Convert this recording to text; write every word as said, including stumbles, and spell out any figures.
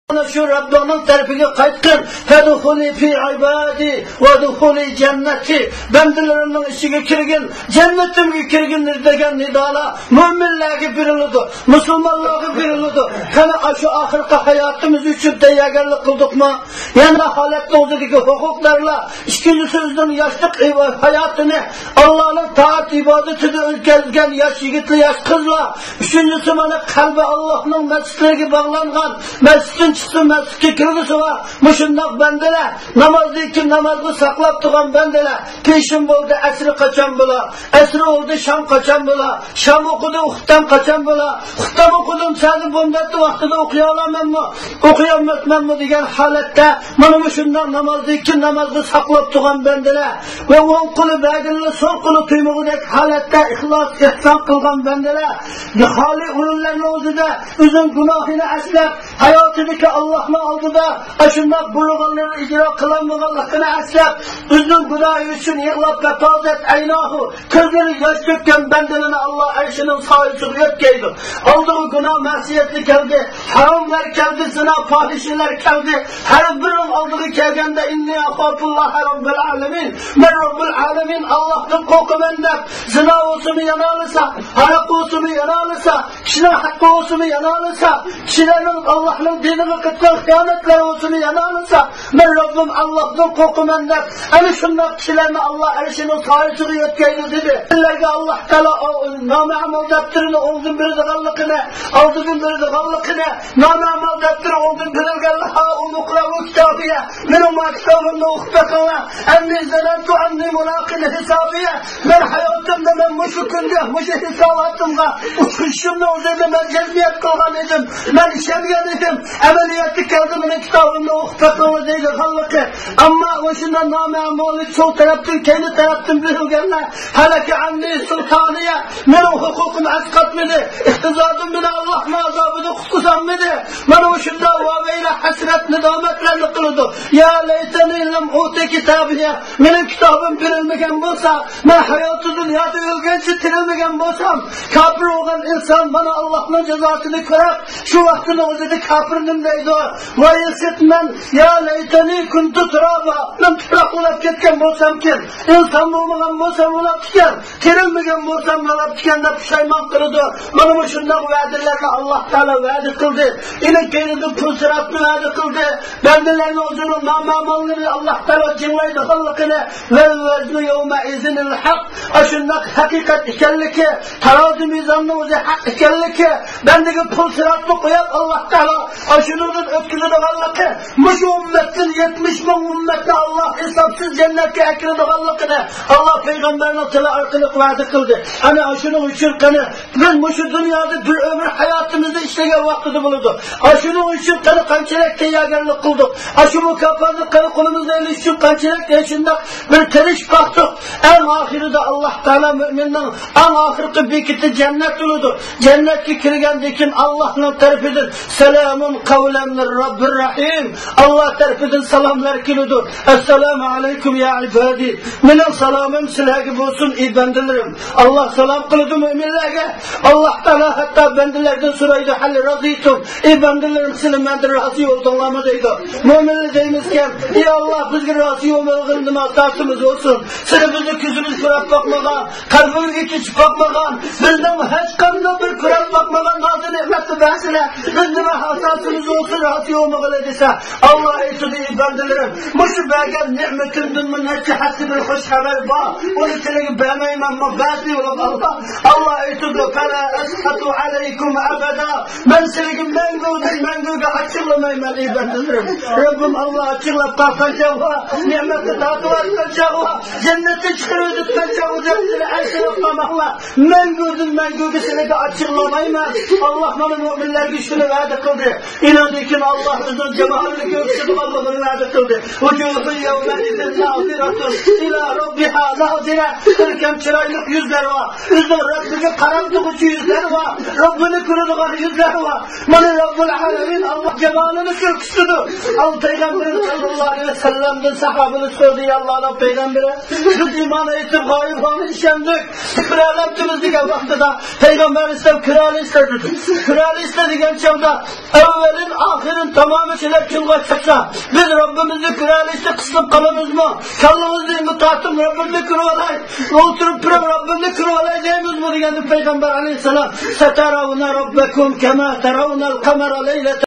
Şu Rabbinin tarafiga qaytqin. Fadkhuli fi ibadi va dukhuli jannati. Bandalarimning ichiga kirgin, jannatimga kirgin degan nidolar mo'minlarga beriladi, musulmonlarga beriladi. Qani shu oxirgi hayotimiz uchun tayyorgarlik qildikmi? Yana holatda o'zidagi huquqlarla ikkinchi so'zdan yoshlik hayotini Allohning toat ibodatida o'tkazgan yosh yigitlar, yosh qizlar. Uchinchisi mana qalbi Allohning masjidlariga bog'langan, masjiddan chiqdi masjidga kirgisi va mushundoq bandalar, namozni kim namozni saqlab turgan bandalar, peshin bo'ldi, asri qachon bo'lar? Asri bo'ldi, sham qachon bo'lar? Sham o'qidi, uxtan qachon bo'lar? Uxtan o'qidim, sani bundatni vaqtida o'qiy olamanmi? O'qiy olmasmanmi degan holatda mana mushundoq namozni kim namozni saqlab turgan bandalar va o'ng qo'li bag'rini so'ng qo'li tuymug'idek holatda ixlos ihson qilgan bandalar, xoli o'rinlarning o'zida o'zing gunohini aslab hayotidagi Allohning oldida ashundoq bulug'larni ijro qilolmaganligini aslab o'zining gunohi uchun yig'lab qatodat aynohu ko'zlari yosh to'kkan bandalarni Alloh arshining soyasiga yetkazdi. Oldiga gunoh ma'siyatli keldi, haromlar keldi, zino fohishalar keldi. Har biring oldiga kelganda inni axofulloh robbil alamin. Men robbil alamin Allohdan qo'rqaman deb zino o'simi yana olsa, haroq o'simi yana olsa, kishilar haqqi o'simi yana olsa, kishilarning Allohning diniga qilgan xiyonatlari o'simi yana olsa, men Robbim Allohdan qo'rqaman deb ana shunday kishilarni Alloh arshining soyasiga yetkazdi dedi. Ularga Alloh taolo noma'mul daftarini o'zin beradiganligini, oldin beradiganligini, noma'mul daftari o'zin berilganligini uni Qur'on kitobiga, mening maktabimni o'qitaqava, anni zanantu anni mulaqin hisobiya. Men hayotimda men mushu kunda, mushu hisobatimga uçuşumda o'zimda men jazmiyat qilgan edim. Men ishongan edim. Amaliyotga keldi, mening kitobimni o'qitaqava deydi xalqi. Ammo o'shunda noma'mullik sol tarafdan, keyin tarafdan berilganlar halaki anni sultoniya, mening huquqim asqatmadi. İhtizodim bilan Alloh azobida qutqizolmadi. Mana o'shunda va'vayla hasrat nidomatlarni qildi. Ya laytani lam uti kitabiya. Mening kitobim berilmagan bo'lsa, men hayotda dunyoda o'lgancha tirilmagan bo'lsam, kafir bo'lgan inson mana Allohning jazosini ko'rib, shu vaqtning o'zida kafirnim deydi. Va yasitman ya laytani kuntu turaba. Men tuproqlab ketgan bo'lsam-kim, inson bo'lmagan bo'lsam o'lib ketgan, tirilmagan bo'lsam o'lib ketgan deb pushaymon qildi. Mana bu shunday va'dalarni Alloh taolo va'da qildi. Ilk keldi pulsiratni va'da qildi. Bandalarning o'zini noma'mullarni Alloh taolo jinglaydi xalqini va vazni yawma izinil haq. Ashundoq haqiqat ekanligi, tarozi mizonning o'zi haq ekanligi, bandaga pulsiratni qo'yib Alloh taolo ashundan o'tkazadiganligi, mushu ummatning yetmish ming ummatni Alloh hisobsiz jannatga akiradiganligini Alloh payg'ambarning tili orqali va'da qildi. Ana shuning uchun qani biz mushu dunyoda bir umr hayotimizni ishlagan vaqtida bo'ladi. Shuning uchun qani qanchalik tayyorgarlik qildik. Shu mukofotni qani qo'limizda olish uchun qanchalik shundoq bir tirish qildik. Eng oxirida Alloh taolo mu'minning eng oxirgi bekiti jannat bo'ladi. Jannatga kirgandan keyin Allohning tarafidan salamun qawlan min robbir rahim. Alloh tarafidan salomlar keladi. Assalomu alaykum ya ibadi. Mening salomim sizlarga bo'lsin ey bandalarim. Alloh salom qiladi mu'minlarga. Alloh taolo hatto bandalardan so'raydi, hal rozitum. Ey bandalarim, sizlar mendan rozi bo'ldinglarmi deydi. Mu'minlar deymizki, ey Alloh bizga rozi bo'lmagan nima ta'simiz bo'lsin. Sizlar bizni ko'zimiz ko'rib boqmagan, qalbimizga kechib boqmagan, bizning hech qanday bir ko'rib boqmagan nozi ne'matni bersizlar. Bizning asosimiz bo'lsin, rozi bo'lmagan desa, Alloh aytadi, ey bandalarim, mushu bergan ne'matimdan minnatga hasbi bir xush xabar bor. Uni sizlarga bermaymanmi? Ba'zi Allah Allah aytadi, "Fala asqatu alaykum abada." Men sizlarga manguga manguga açıklamayman ey bandalarim. Rabbim Allah açıklab qolgancha, ne'matni tatvatgancha, jannatga chiqarayotgancha o'zingizlarni aytmoqlar. Mangudan manguga sizlarga açıklamayman. Alloh mana mu'minlarga shuni va'da qildi. Inondikin Alloh o'zining jamolini ko'rsatganligini va'da qildi. Vujuhu yawma idin naziratun ila robbiha nazira. Erkan chiroyli yuzlar var. Bizning Robbiga qarab turuvchi yuzlar var. Robbini ko'radigan yuzlar var. Mana Robbul alamin Alloh jamolini güçlüdür. Al Peygamberimiz sallallahu aleyhi ve sellem'den sahabını söyledi Allah'ın Peygamberi. Biz iman etip hayvanı işendik. Kraliyetimizdeki vaxtıda Peygamber istem kralı istedi. Kralı istediğin çağda evvelin ahirin tamamı şeyler çılgın çıksa biz Rabbimizi kralı iste kısılıp kalırız mı? Kallımız değil mi tahtım Rabbimde kırvalay. Oturup pürüm Rabbimde kırvalay diyemiz mi? Diyendi Peygamber aleyhisselam. Seteravuna Rabbekum kema teravunel kamera leylete